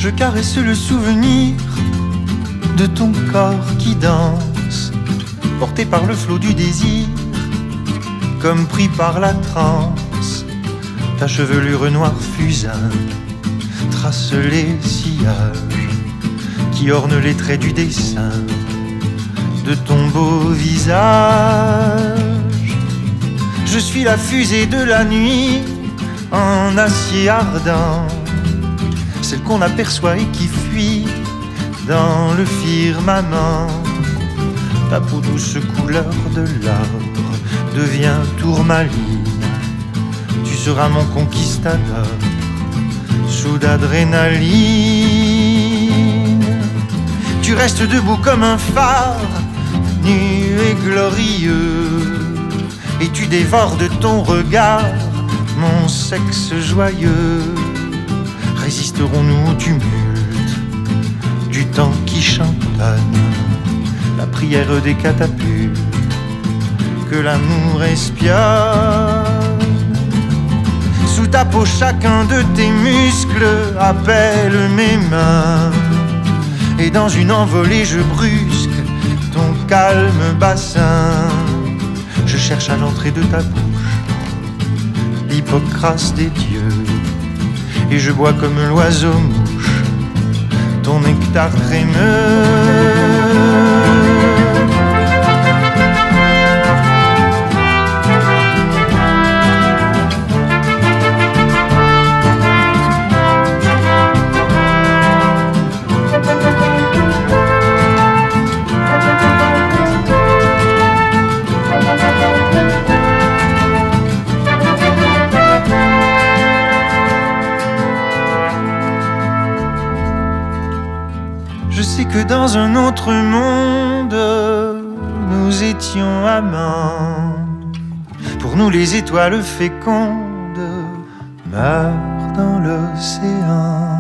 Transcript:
Je caresse le souvenir de ton corps qui danse, porté par le flot du désir, comme pris par la transe. Ta chevelure noire fusain trace les sillages qui ornent les traits du dessin de ton beau visage. Je suis la fusée de la nuit en acier ardent, celle qu'on aperçoit et qui fuit dans le firmament. Ta peau douce couleur de l'arbre devient tourmaline. Tu seras mon conquistador sous d'adrénaline. Tu restes debout comme un phare, nu et glorieux, et tu dévores de ton regard mon sexe joyeux. Résisterons-nous au tumulte du temps qui chantonne la prière des catapultes que l'amour espionne? Sous ta peau, chacun de tes muscles appelle mes mains, et dans une envolée je brusque ton calme bassin. Je cherche à l'entrée de ta bouche l'hypocrase des dieux, et je bois comme l'oiseau mouche ton nectar crémeux. Je sais que dans un autre monde, nous étions amants. Pour nous les étoiles fécondes meurent dans l'océan.